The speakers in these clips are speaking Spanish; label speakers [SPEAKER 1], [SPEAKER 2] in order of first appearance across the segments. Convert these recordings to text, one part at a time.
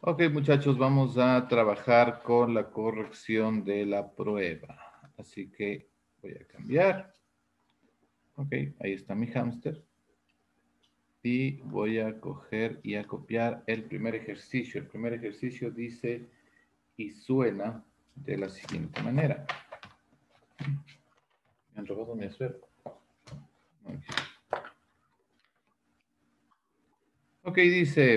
[SPEAKER 1] Ok, muchachos, vamos a trabajar con la corrección de la prueba. Así que voy a cambiar. Ok, ahí está mi hámster. Y voy a coger y a copiar el primer ejercicio. El primer ejercicio dice y suena de la siguiente manera. Me han robado mi esfera. Ok, dice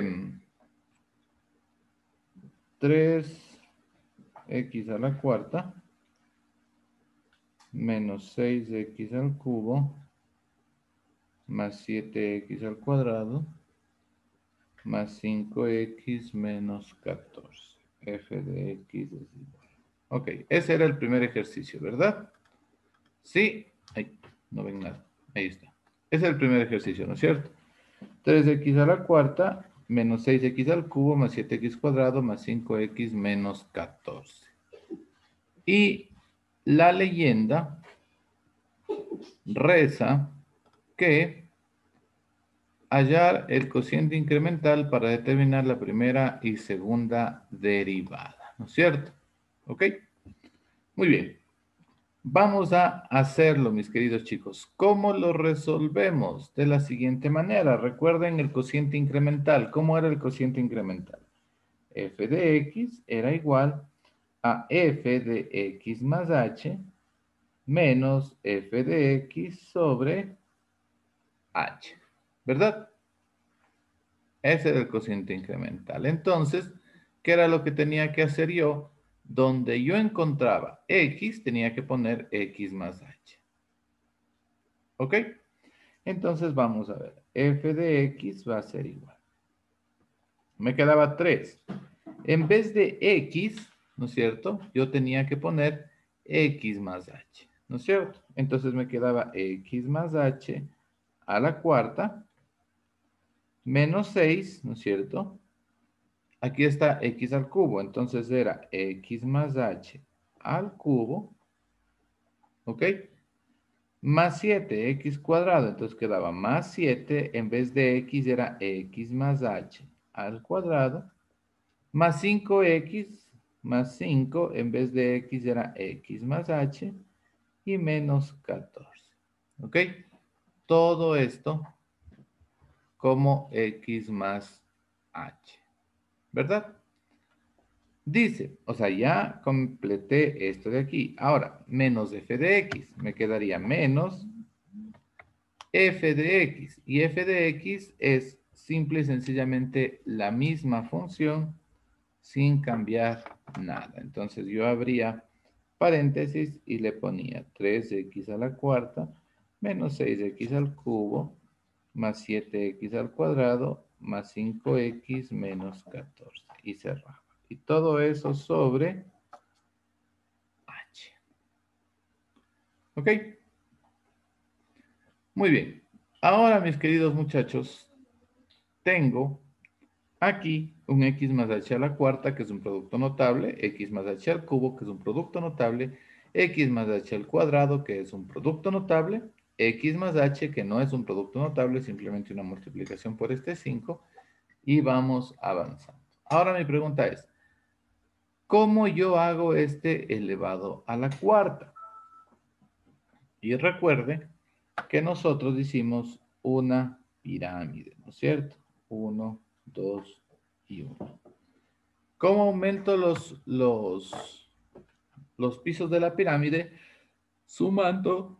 [SPEAKER 1] 3x a la cuarta menos 6x al cubo más 7x al cuadrado más 5x menos 14. F de x es igual. Ok, ese era el primer ejercicio, ¿verdad? Sí. Ay, no ven nada. Ahí está. Ese es el primer ejercicio, ¿no es cierto? 3x a la cuarta menos 6x al cubo más 7x cuadrado más 5x menos 14. Y la leyenda reza que hallar el cociente incremental para determinar la primera y segunda derivada, ¿no es cierto? ¿Ok? Muy bien. Vamos a hacerlo, mis queridos chicos. ¿Cómo lo resolvemos? De la siguiente manera. Recuerden el cociente incremental. ¿Cómo era el cociente incremental? F de x era igual a f de x más h menos f de x sobre h. ¿Verdad? Ese era el cociente incremental. Entonces, ¿qué era lo que tenía que hacer yo? Donde yo encontraba x, tenía que poner x más h. ¿Ok? Entonces vamos a ver. F de x va a ser igual. Me quedaba 3. En vez de x, ¿no es cierto? Yo tenía que poner x más h, ¿no es cierto? Entonces me quedaba x más h a la cuarta menos 6, ¿no es cierto? Aquí está x al cubo, entonces era x más h al cubo, ¿ok? Más 7, x cuadrado, entonces quedaba más 7, en vez de x era x más h al cuadrado, más 5x, más 5, en vez de x era x más h, y menos 14, ¿ok? Todo esto como x más h, ¿verdad? Dice, o sea, ya completé esto de aquí. Ahora, menos f de x. Me quedaría menos f de x. Y f de x es simple y sencillamente la misma función sin cambiar nada. Entonces yo abría paréntesis y le ponía 3x a la cuarta menos 6x al cubo más 7x al cuadrado más 5x menos 14. Y cerraba. Y todo eso sobre h. ¿Ok? Muy bien. Ahora, mis queridos muchachos, tengo aquí un x más h a la cuarta, que es un producto notable, x más h al cubo, que es un producto notable, x más h al cuadrado, que es un producto notable, x más h, que no es un producto notable, simplemente una multiplicación por este 5, y vamos avanzando. Ahora mi pregunta es, ¿cómo yo hago este elevado a la cuarta? Y recuerde que nosotros hicimos una pirámide, ¿no es cierto? 1, 2 y 1. ¿Cómo aumento los pisos de la pirámide? Sumando,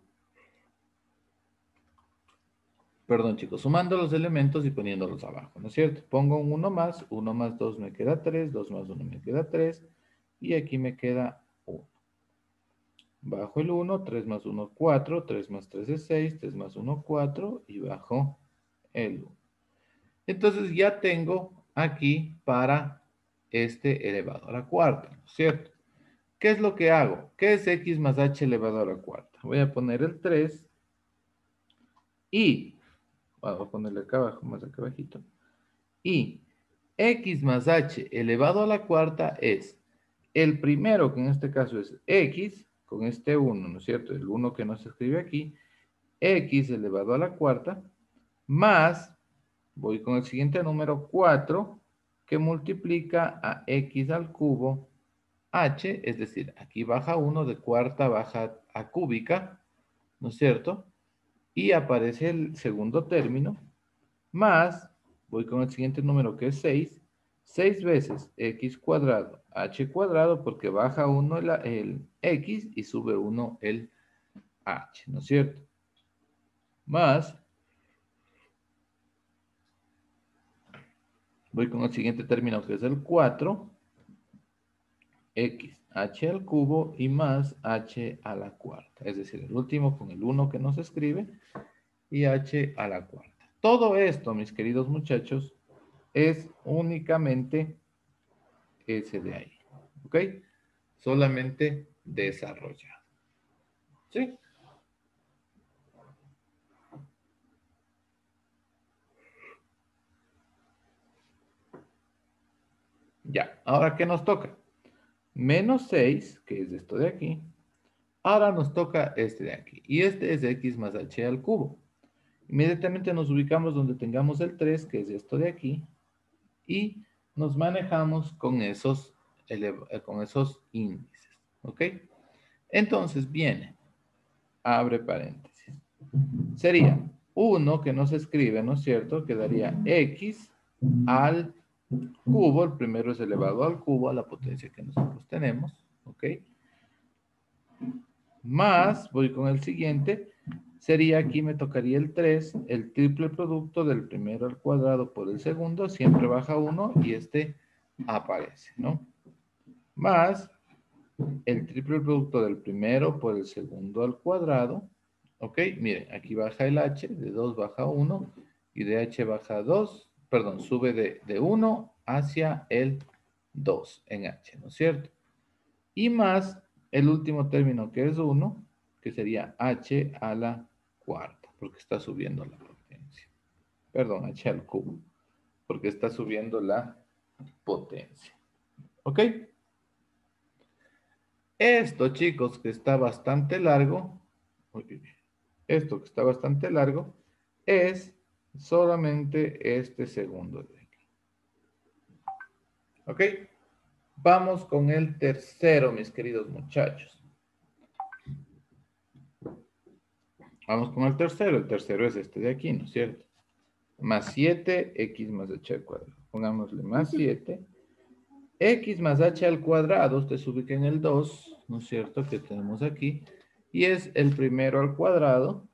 [SPEAKER 1] perdón chicos, sumando los elementos y poniéndolos abajo, ¿no es cierto? Pongo un 1 más 2 me queda 3, 2 más 1 me queda 3, y aquí me queda 1. Bajo el 1, 3 más 1, 4, 3 más 3 es 6, 3 más 1, 4, y bajo el 1. Entonces ya tengo aquí para este elevado a la cuarta, ¿no es cierto? ¿Qué es lo que hago? ¿Qué es x más h elevado a la cuarta? Voy a poner el 3 y, voy a ponerle acá abajo, más acá abajito, y x más h elevado a la cuarta es el primero, que en este caso es x, con este 1, ¿no es cierto? El 1 que no se escribe aquí, x elevado a la cuarta, más, voy con el siguiente número, 4 que multiplica a x al cubo h, es decir, aquí baja 1, de cuarta baja a cúbica, ¿no es cierto? Y aparece el segundo término, más, voy con el siguiente número que es 6, 6 veces x cuadrado, h cuadrado, porque baja 1 el x y sube 1 el h, ¿no es cierto? Más, voy con el siguiente término que es el 4, x, h al cubo y más h a la cuarta. Es decir, el último con el 1 que nos escribe y h a la cuarta. Todo esto, mis queridos muchachos, es únicamente ese de ahí. ¿Ok? Solamente desarrollado. ¿Sí? Ya. Ahora, ¿qué nos toca? Menos 6, que es esto de aquí. Ahora nos toca este de aquí. Y este es x más h al cubo. Inmediatamente nos ubicamos donde tengamos el 3, que es esto de aquí. Y nos manejamos con esos índices. ¿Ok? Entonces viene, abre paréntesis. Sería 1 que no se escribe, ¿no es cierto? Quedaría x al cubo, el primero es elevado al cubo, a la potencia que nosotros tenemos, ¿ok? Más, voy con el siguiente, sería aquí me tocaría el 3, el triple producto del primero al cuadrado por el segundo, siempre baja 1 y este aparece, ¿no? Más el triple producto del primero por el segundo al cuadrado, ¿ok? Miren, aquí baja el h, de 2 baja 1 y de h baja 2, perdón, sube de 1 hacia el 2 en h, ¿no es cierto? Y más el último término que es 1, que sería h a la cuarta, porque está subiendo la potencia. Perdón, h al cubo, porque está subiendo la potencia. ¿Ok? Esto, chicos, que está bastante largo, esto que está bastante largo, es solamente este segundo de aquí. ¿Ok? Vamos con el tercero, mis queridos muchachos. Vamos con el tercero es este de aquí, ¿no es cierto? Más 7, x más h al cuadrado. Pongámosle más 7. X más h al cuadrado, usted se ubica en el 2, ¿no es cierto? Que tenemos aquí. Y es el primero al cuadrado.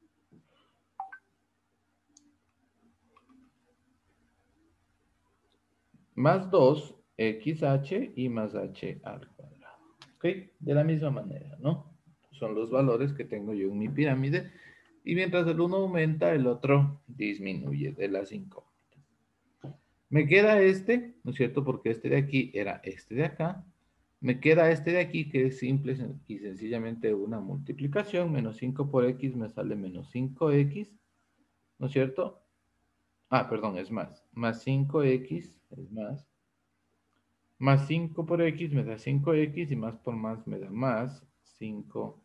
[SPEAKER 1] Más 2, xh y más h al cuadrado. ¿Ok? De la misma manera, ¿no? Son los valores que tengo yo en mi pirámide. Y mientras el uno aumenta, el otro disminuye de las incógnitas. Me queda este, ¿no es cierto? Porque este de aquí era este de acá. Me queda este de aquí que es simple y sencillamente una multiplicación. Menos 5 por x me sale menos 5x, ¿no es cierto? Ah, perdón, es más. Más 5x es más. Más 5 por x me da 5x y más por más me da más 5h.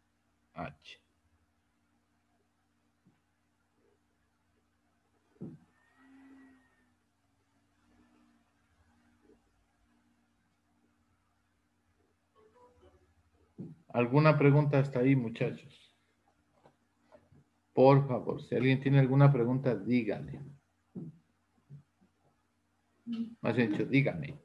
[SPEAKER 1] ¿Alguna pregunta hasta ahí, muchachos? Por favor, si alguien tiene alguna pregunta, díganle. Más bien dicho, díganme.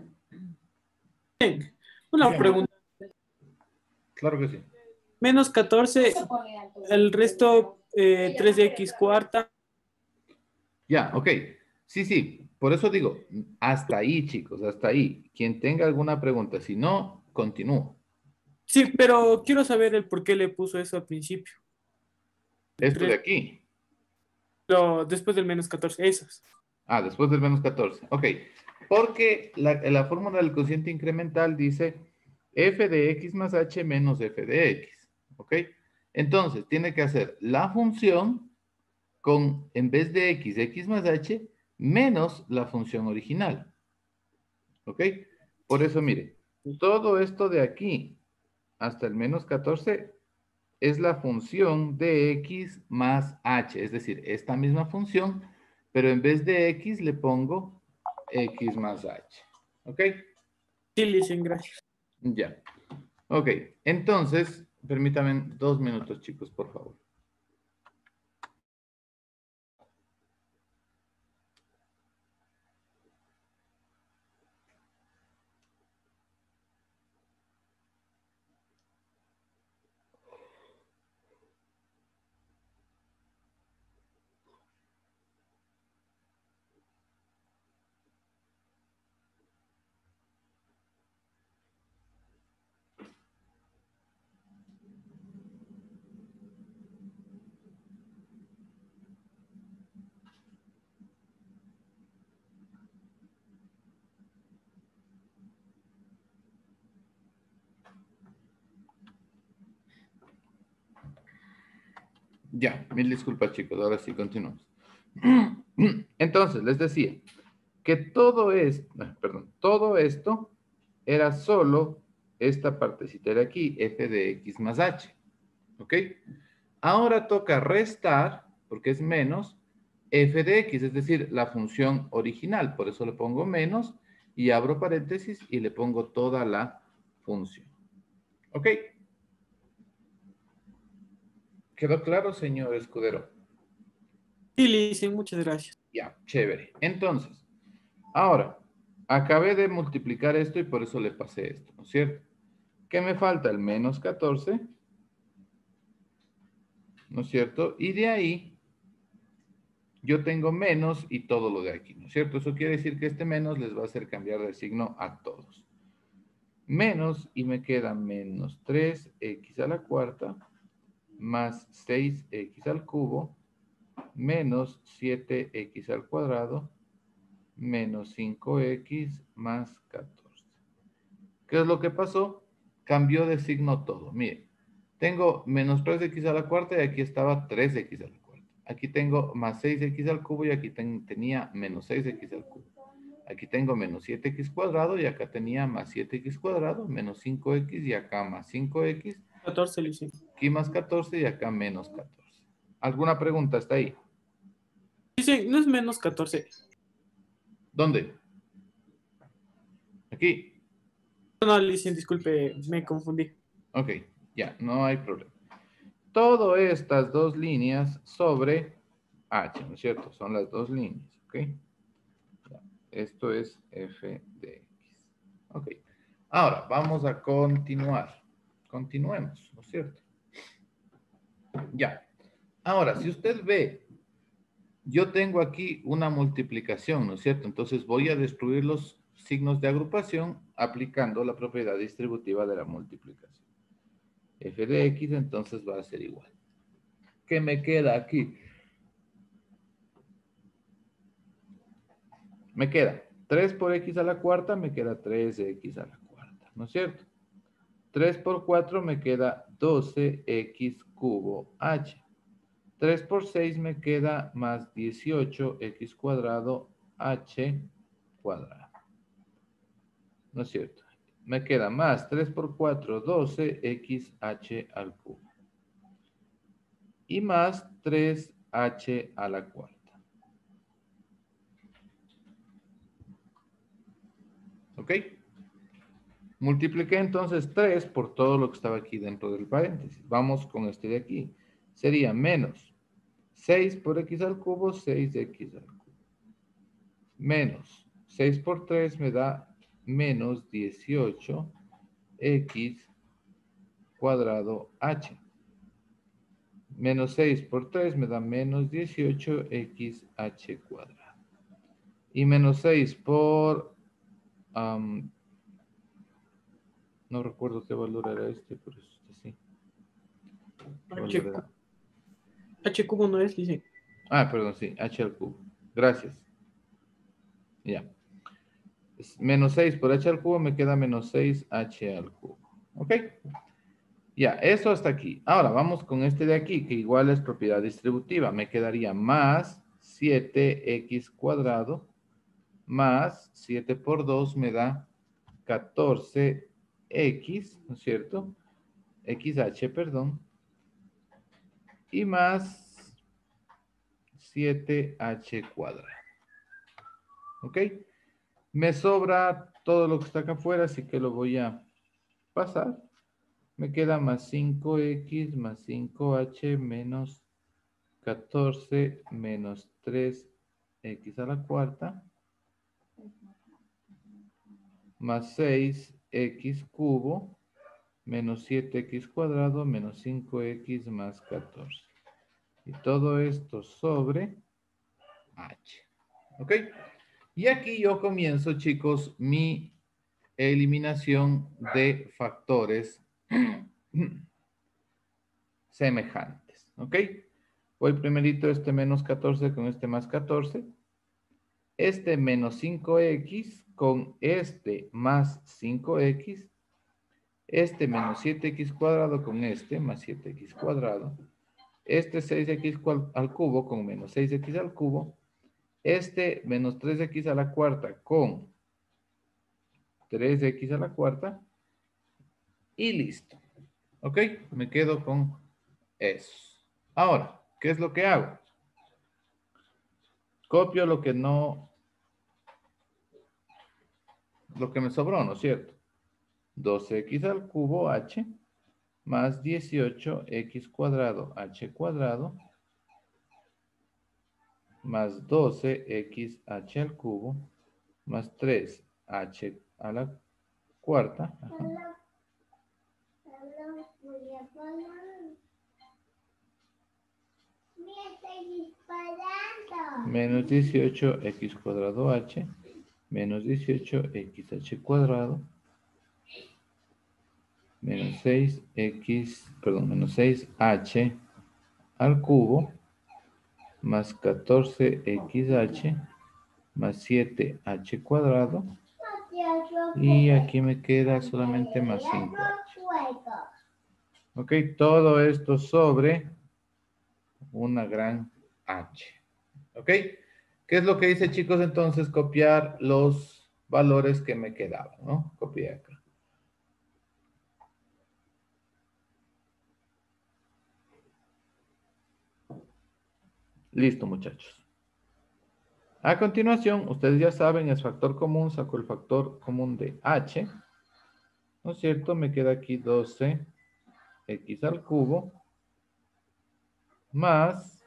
[SPEAKER 2] Una pregunta.
[SPEAKER 1] Claro que sí.
[SPEAKER 2] Menos 14, el resto 3x cuarta.
[SPEAKER 1] Ya, ok. Sí, sí. Por eso digo, hasta ahí, chicos, hasta ahí. Quien tenga alguna pregunta, si no, continúo.
[SPEAKER 2] Sí, pero quiero saber el por qué le puso eso al principio. El
[SPEAKER 1] Esto de
[SPEAKER 2] 3,
[SPEAKER 1] aquí.
[SPEAKER 2] después del menos 14, esos.
[SPEAKER 1] Ah, después del menos 14. Ok. Porque la fórmula del cociente incremental dice f de x más h menos f de x. ¿Ok? Entonces, tiene que hacer la función con, en vez de x, x más h, menos la función original. ¿Ok? Por eso, mire, todo esto de aquí hasta el menos 14 es la función de x más h. Es decir, esta misma función, pero en vez de x le pongo X más H. ¿Ok?
[SPEAKER 2] Sí, Licen, gracias.
[SPEAKER 1] Ya. Ok. Entonces, permítanme 2 minutos, chicos, por favor. Ya, mil disculpas, chicos. Ahora sí, continuamos. Entonces, les decía que todo esto era solo esta partecita de aquí, f de x más h. ¿Ok? Ahora toca restar, porque es menos, f de x, es decir, la función original. Por eso le pongo menos y abro paréntesis y le pongo toda la función. ¿Ok? ¿Quedó claro, señor Escudero?
[SPEAKER 2] Sí, Licen, muchas gracias.
[SPEAKER 1] Ya, chévere. Entonces, ahora, acabé de multiplicar esto y por eso le pasé esto, ¿no es cierto? ¿Qué me falta? El menos 14, ¿no es cierto? Y de ahí yo tengo menos y todo lo de aquí, ¿no es cierto? Eso quiere decir que este menos les va a hacer cambiar de signo a todos. Menos y me queda menos 3x a la cuarta más 6x al cubo menos 7x al cuadrado menos 5x más 14. ¿Qué es lo que pasó? Cambió de signo todo. Mire, tengo menos 3x a la cuarta y aquí estaba 3x a la cuarta. Aquí tengo más 6x al cubo y aquí tenía menos 6x al cubo. Aquí tengo menos 7x cuadrado y acá tenía más 7x cuadrado, menos 5x y acá más 5x,
[SPEAKER 2] 14, Licen.
[SPEAKER 1] aquí más 14 y acá menos 14. ¿Alguna pregunta hasta ahí?
[SPEAKER 2] Licen, no es menos 14.
[SPEAKER 1] ¿Dónde? Aquí.
[SPEAKER 2] No, Licen, disculpe, me confundí.
[SPEAKER 1] Ok, ya, no hay problema. Todas estas dos líneas sobre H, ¿no es cierto? Son las dos líneas, ¿ok? Esto es f de x. Ok. Ahora, vamos a continuar. Continuemos, ¿no es cierto? Ya. Ahora, si usted ve, yo tengo aquí una multiplicación, ¿no es cierto? Entonces voy a destruir los signos de agrupación aplicando la propiedad distributiva de la multiplicación. F de x entonces va a ser igual. ¿Qué me queda aquí? Me queda 3 por x a la cuarta, me queda 3x a la cuarta, ¿no es cierto? 3 por 4 me queda 12x cubo h. 3 por 6 me queda más 18x cuadrado h cuadrado. ¿No es cierto? Me queda más 3 por 4, 12xh al cubo. Y más 3h a la cuarta. ¿Ok? Multipliqué entonces 3 por todo lo que estaba aquí dentro del paréntesis. Vamos con este de aquí. Sería menos 6 por x al cubo, 6x al cubo. Menos 6 por 3 me da menos 18x cuadrado h. Menos 6 por 3 me da menos 18xh cuadrado. Y menos 6 por... no recuerdo qué valor era este, pero es así. ¿Qué valor era?
[SPEAKER 2] H cubo no es, Licen.
[SPEAKER 1] Ah, perdón, sí, h al cubo. Gracias. Ya. Menos 6 por h al cubo me queda menos 6h al cubo. ¿Ok? Ya, eso hasta aquí. Ahora vamos con este de aquí, que igual es propiedad distributiva. Me quedaría más 7x cuadrado más 7 por 2 me da 14x, ¿no es cierto? xh, perdón. Y más 7h cuadrado. ¿Ok? Me sobra todo lo que está acá afuera, así que lo voy a pasar. Me queda más 5x más 5h menos 14 menos 3x a la cuarta más 6x cubo menos 7x cuadrado menos 5x más 14. Y todo esto sobre h. ¿Ok? Y aquí yo comienzo, chicos, mi eliminación de factores semejantes. ¿Ok? Voy primerito este menos 14 con este más 14. Este menos 5x con este más 5x. Este menos 7x cuadrado con este más 7x cuadrado. Este 6x al cubo con menos 6x al cubo. Este menos 3x a la cuarta con 3x a la cuarta. Y listo. ¿Ok? Me quedo con eso. Ahora, ¿qué es lo que hago? Copio lo que me sobró, ¿no es cierto? 12x al cubo h más 18x cuadrado h cuadrado más 12xh al cubo más 3h a la cuarta. Ajá. Menos 18x cuadrado h menos 18xh cuadrado menos 6x, perdón, menos 6h al cubo más 14xh más 7h cuadrado y aquí me queda solamente más 5h. Ok, todo esto sobre una gran h. Ok, ¿qué es lo que hice, chicos? Entonces copiar los valores que me quedaban, ¿no? Copié acá. Listo, muchachos. A continuación, ustedes ya saben, es factor común, saco el factor común de h, ¿no es cierto? Me queda aquí 12x al cubo más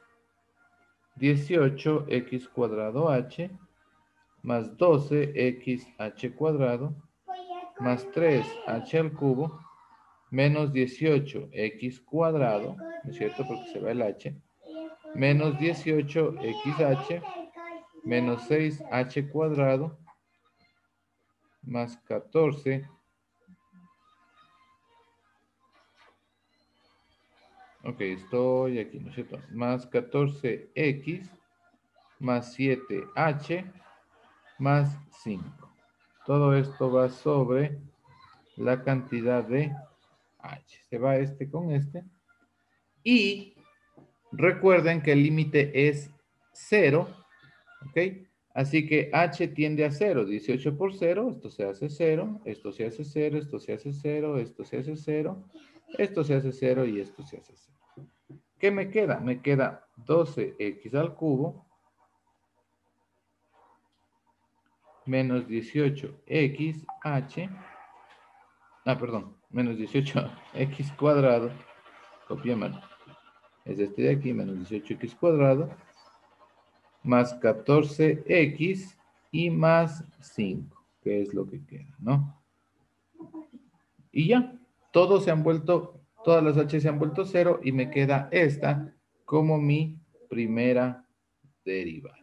[SPEAKER 1] 18x cuadrado h más 12xh cuadrado más 3h al cubo menos 18x cuadrado, ¿no es cierto? Porque se va el h, menos 18xh menos 6h cuadrado más 14. Ok, estoy aquí, ¿no es cierto? Más 14x más 7h más 5. Todo esto va sobre la cantidad de h. Se va este con este. Y recuerden que el límite es 0. ¿Ok? Así que h tiende a 0. 18 por 0, esto se hace 0. Esto se hace 0, esto se hace 0, esto se hace 0. Esto se hace 0 y esto se hace 0. ¿Qué me queda? Me queda 12x al cubo menos 18xh. Perdón, menos 18x cuadrado. Copié mal. Es este de aquí, menos 18x cuadrado. Más 14x y más 5, que es lo que queda, ¿no? Y ya, todos se han vuelto, todas las h se han vuelto 0 y me queda esta como mi primera derivada.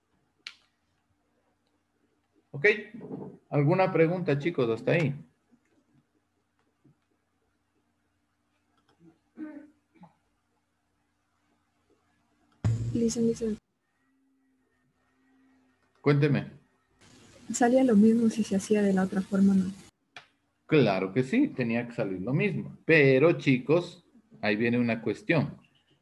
[SPEAKER 1] ¿Ok? ¿Alguna pregunta, chicos, hasta ahí?
[SPEAKER 3] Listen.
[SPEAKER 1] Cuénteme.
[SPEAKER 3] Salía lo mismo si se hacía de la otra forma, ¿no?
[SPEAKER 1] Claro que sí, tenía que salir lo mismo. Pero, chicos, ahí viene una cuestión.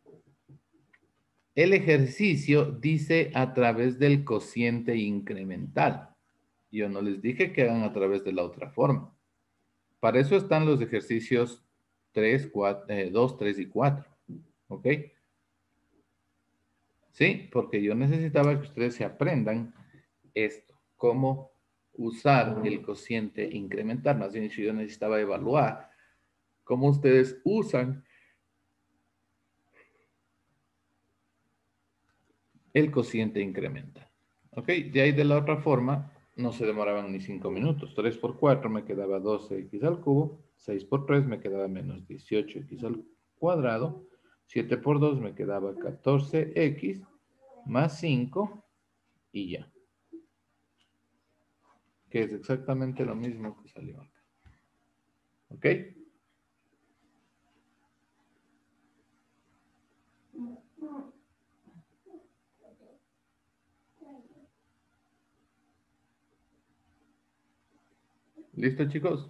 [SPEAKER 1] El ejercicio dice a través del cociente incremental. Yo no les dije que hagan a través de la otra forma. Para eso están los ejercicios 3, 4, 2, 3 y 4. ¿Ok? Sí, porque yo necesitaba que ustedes se aprendan esto. Cómo usar el cociente incremental. Más bien, si yo necesitaba evaluar cómo ustedes usan el cociente incremental. ¿Ok? De ahí de la otra forma, no se demoraban ni 5 minutos. 3 por 4 me quedaba 12x al cubo. 6 por 3 me quedaba menos 18x al cuadrado. 7 por 2 me quedaba 14x más 5 y ya. Que es exactamente lo mismo que salió acá. ¿Ok? ¿Listo, chicos?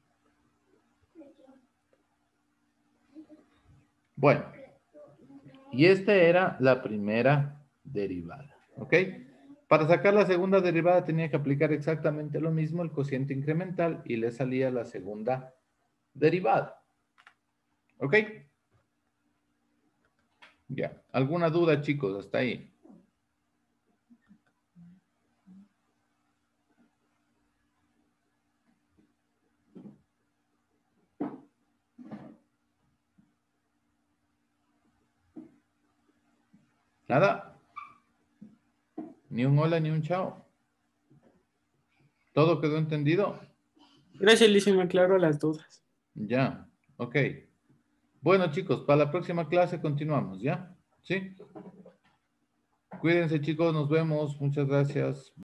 [SPEAKER 1] Bueno, y esta era la primera derivada, ¿ok? Para sacar la segunda derivada tenía que aplicar exactamente lo mismo, el cociente incremental, y le salía la segunda derivada, ¿ok? Ya, ¿alguna duda, chicos, hasta ahí? ¿Nada? Ni un hola, ni un chao. ¿Todo quedó entendido?
[SPEAKER 2] Gracias, Lice, me aclaró las dudas.
[SPEAKER 1] Ya, ok. Bueno, chicos, para la próxima clase continuamos, ¿ya? ¿Sí? Cuídense, chicos, nos vemos. Muchas gracias.